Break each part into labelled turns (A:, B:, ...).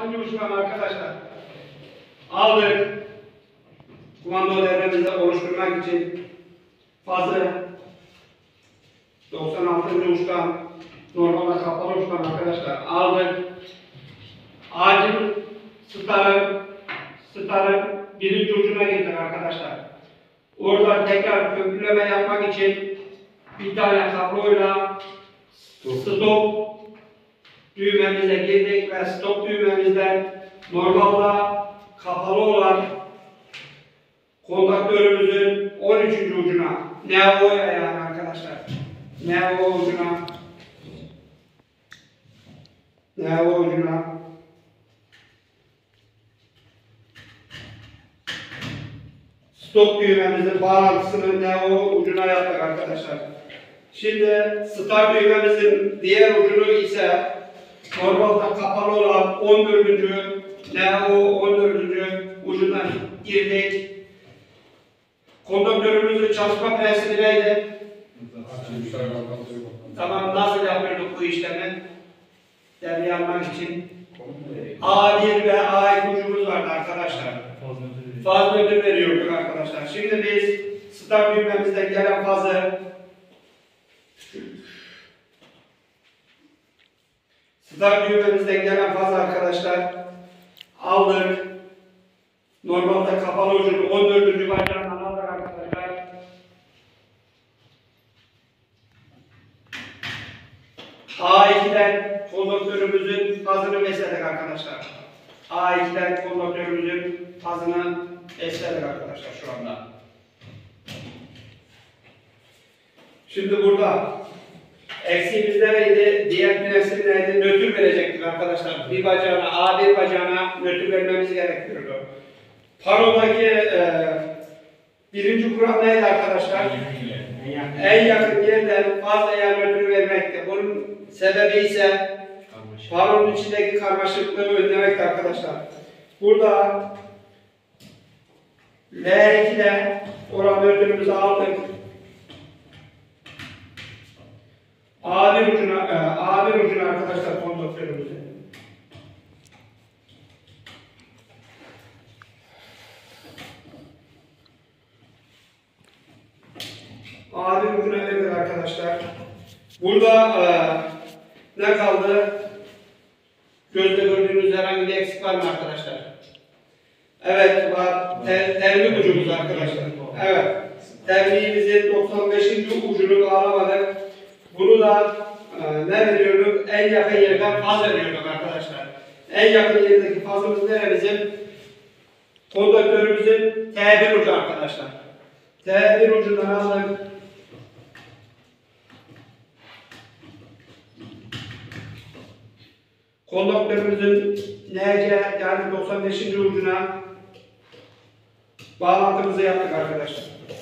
A: 6. uçtan arkadaşlar. Aldık. Kumanda devremizi oluşturmak için fazı 96. uçtan normalde kapalı uçtan arkadaşlar aldık. Ağacın starın birinci ucuna girdik arkadaşlar. Orada tekrar köprüleme yapmak için bir tane kabloyla stop düğmemize girdik ve stop düğmemizden normalde kapalı olan kontaktörümüzün 13. ucuna, NEO'ya yani arkadaşlar, NEO ucuna stop düğmemizin bağlantısını NEO ucuna yaptık arkadaşlar. Şimdi start düğmemizin diğer ucunu ise normalde kapalı olan 14. NEO 14. ucundan girdik. Kondaktörümüzün çalışma prensibi neydi? Tamam, nasıl yapıyorduk bu işlemi? Devre almak için A1 ve A2 ucumuz vardı arkadaşlar. Faz nötr veriyorduk arkadaşlar. Şimdi biz start düğmemizden gelen fazı arkadaşlar aldık. Normalde kapalı ucunu 14. bacağından aldık arkadaşlar. A2'den kondaktörümüzün fazını besledik arkadaşlar. A2'den kondaktörümüzün fazını besledik arkadaşlar şu anda. Şimdi burada eksiğimiz neydi? Diğer prensip neydi? Nötr verecektik arkadaşlar. Bir bacağına, A1 bacağına nötr vermemiz gerekiyordu. Parodaki birinci kural neydi arkadaşlar? En yakın yerden fazla yer nötr vermekti. Bunun sebebi ise paronun içindeki karmaşıklığı önlemekti arkadaşlar. Burada L2'de olan nötrümüzü aldık. A1 ucuna arkadaşlar kondaktörümüzü. A1 ucuna verdik arkadaşlar. Burada ne kaldı? Gözle gördüğünüz herhangi bir eksik var mı arkadaşlar? Evet var. Terlik ucumuz arkadaşlar. Evet. Terliğimizin 95. ucunu bağlamadık. Bunu da ne veriyorduk? En yakın yerden faz veriyorduk arkadaşlar. En yakın yerdeki fazımız neremizin? Kondaktörümüzün T1 ucu arkadaşlar. T1 ucundan aldık. Kondaktörümüzün NC yani 95. ucuna bağlantımızı yaptık arkadaşlar.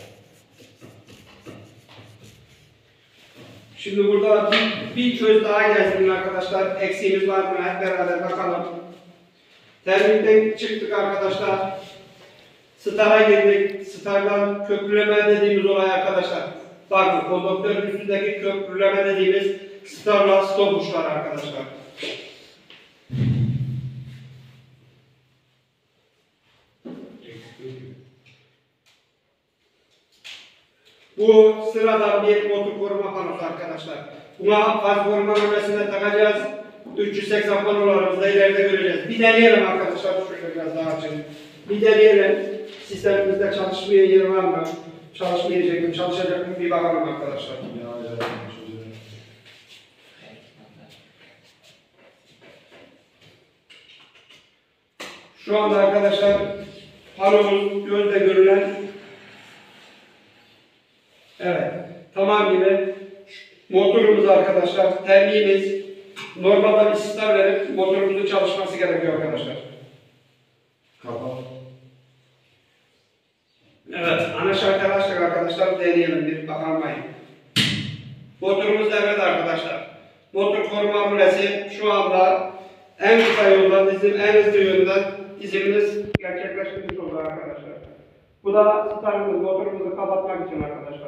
A: Şimdi burada bir çöz daha gelsin arkadaşlar. Eksiğimiz var mı? Hep beraber bakalım. Terlikten çıktık arkadaşlar. Star'a girdik. Star'dan köprüleme dediğimiz olay arkadaşlar. Bakın kondaktörün üstündeki köprüleme dediğimiz star'la stop uçlar arkadaşlar. Bu sıradan bir motor koruma panosu arkadaşlar. Buna faz koruma memesine takacağız. 380 panolarımızda ileride göreceğiz. Bir deneyelim arkadaşlar. Şöyle biraz daha açalım. Bir deneyelim. Sistemimizde çalışmaya yeri var mı? Çalışmayacak mı? Çalışacak mı? Bir bakalım arkadaşlar. Şu anda arkadaşlar panomuz gözle görülen. Evet. Tamam gibi. Motorumuz arkadaşlar. Terliğimiz. Normalde bir start verip motorumuzun çalışması gerekiyor arkadaşlar.
B: Kapat.
A: Evet. Ana şarkı açtık arkadaşlar. Deneyelim bir bakalım. Motorumuz devrede arkadaşlar. Motor koruma rulesi şu anda en kısa yoldan en hızlı yönden dizimimiz gerçekleştirmiş oldu arkadaşlar. Bu da startımız, motorumuzu kapatmak için arkadaşlar.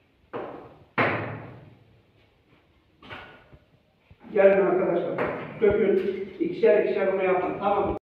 A: Gelin arkadaşlar. ikişer ikişer bunu yapın. Tamam mı?